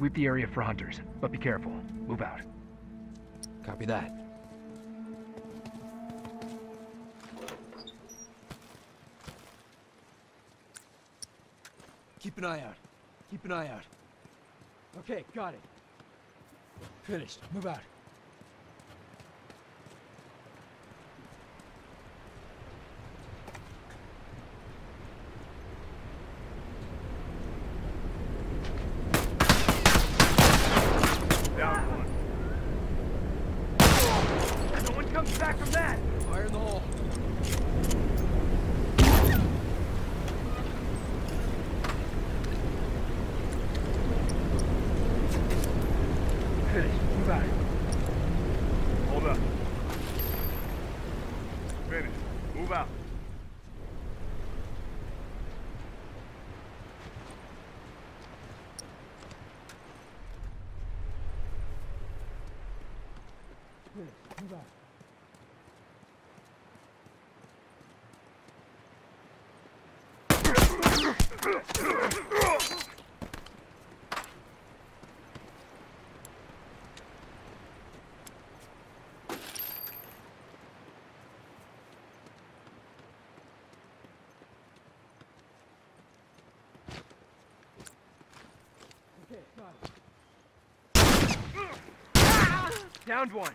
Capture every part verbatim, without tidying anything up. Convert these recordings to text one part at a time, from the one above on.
Sweep the area for hunters, but be careful. Move out. Copy that. Keep an eye out. Keep an eye out. Okay, got it. Finished. Move out. Down one. No one comes back from that! Fire in the hole. Finished. Move out. Hold up. Finished. Move out. Finished. Move out. Okay, got it. Downed one.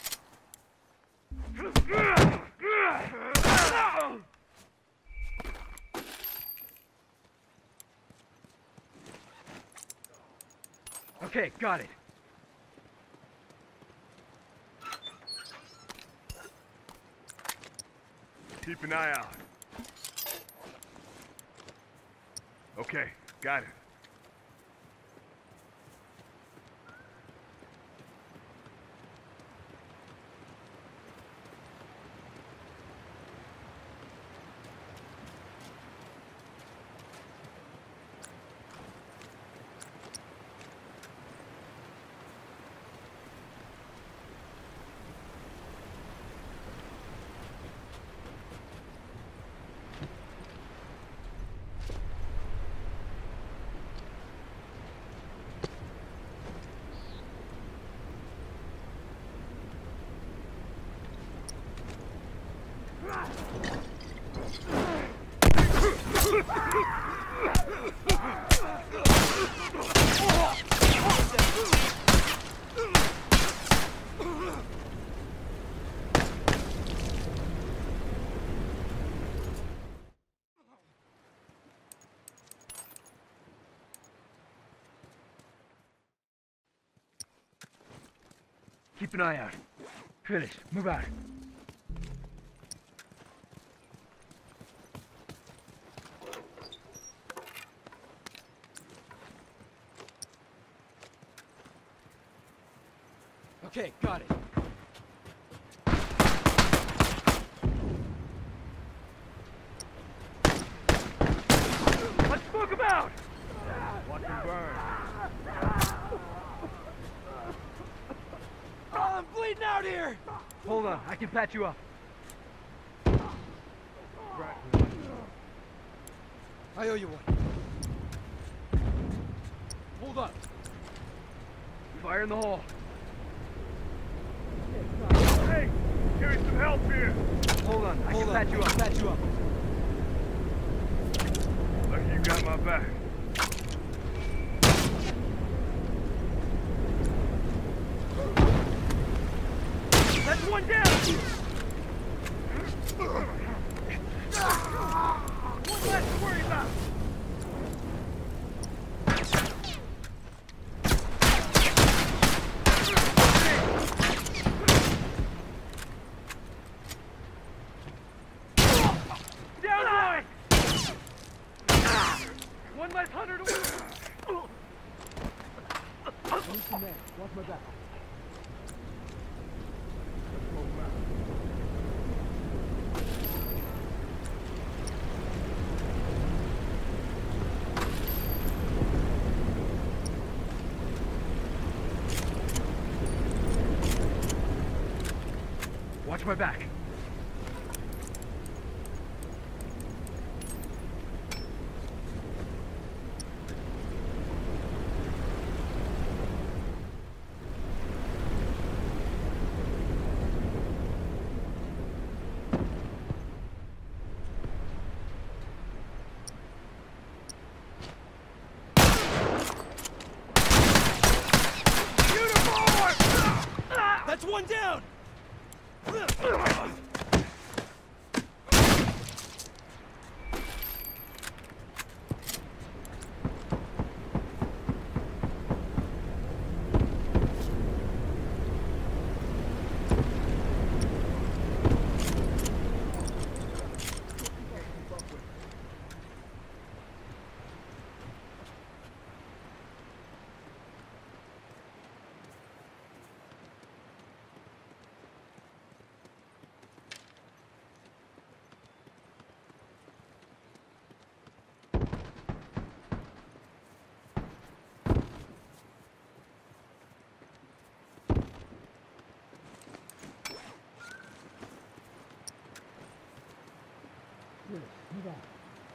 Okay, got it. Keep an eye out. Okay, got it. Keep an eye out. Finished. Move out. Okay, got it. Let's smoke him out! Watch him burn. Oh, I'm bleeding out here! Hold on, I can patch you up. Right. I owe you one. Hold up. Fire in the hole. Hey, carry some help here. Hold on, I Hold can up. patch you up. Patch you up. Lucky you got my back. That's one down! One less to worry about! Down one! One less hunter to worry. Listen, man. Watch my back. Watch my back. That's one down! Move on.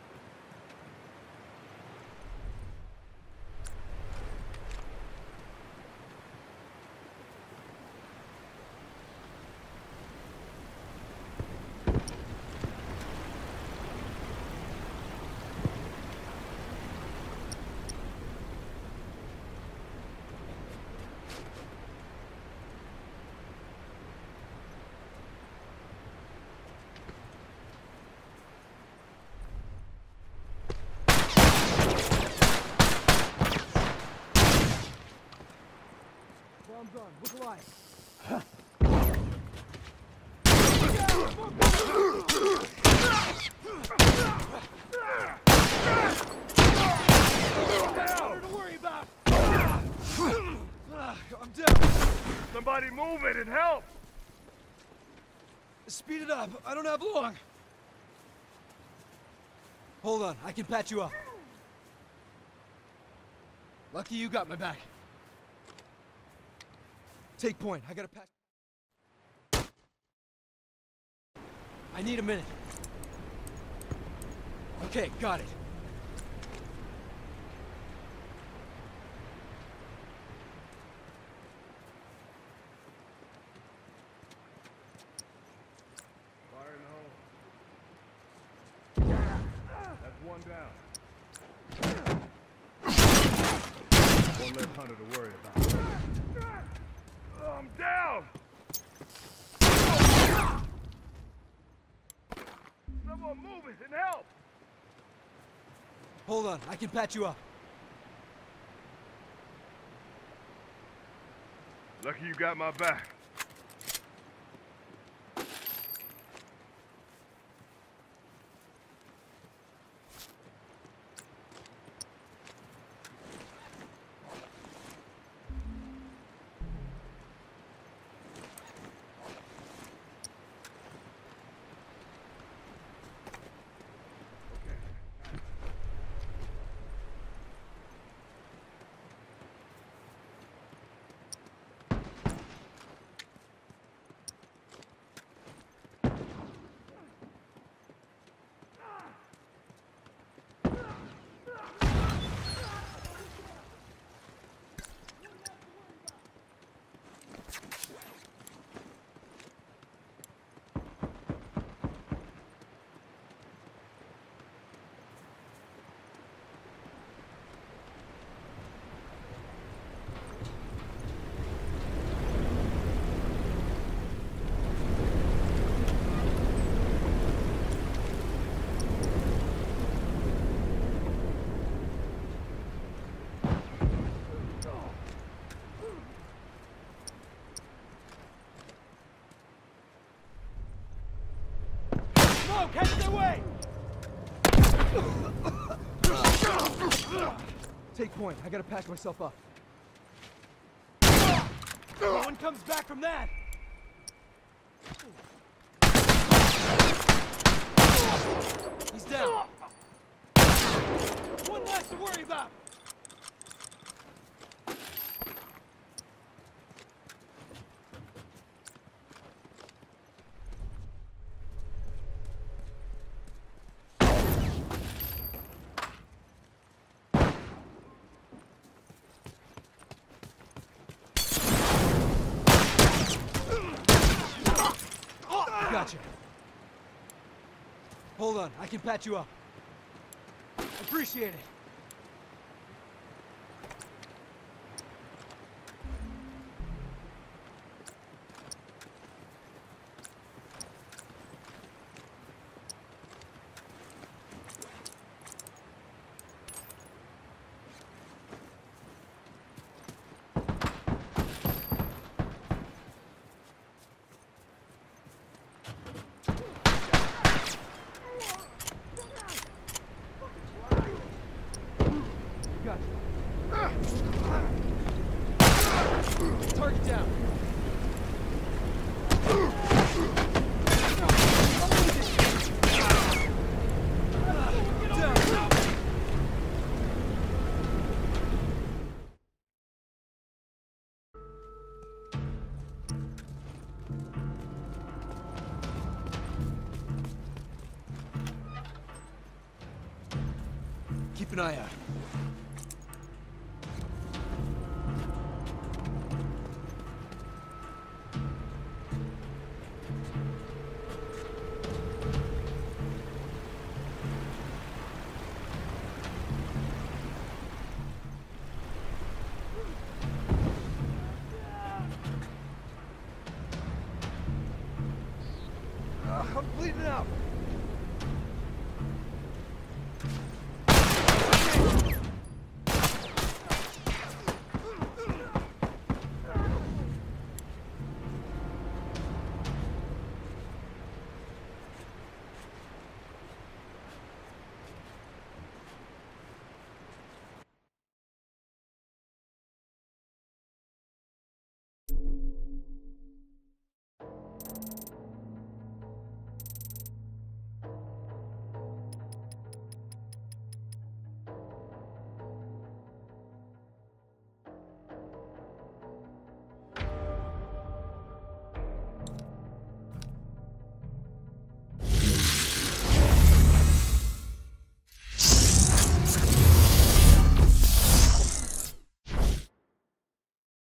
Bomb's on. Look alive. Nothing to worry about. I'm down. Somebody move it and help! Speed it up. I don't have long. Hold on. I can patch you up. Lucky you got my back. Take point. I gotta patch. I need a minute. Okay, got it. Fire in the hole. That's one down. One less hunter to worry about. Oh, I'm down! Someone move it and help! Hold on. I can patch you up. Lucky you got my back. Smoke! Headed their way! Take point. I gotta patch myself up. No one comes back from that! He's down. One less to worry about! Gotcha. Hold on, I can patch you up. Appreciate it. Keep an eye out. Uh, I'm bleeding out.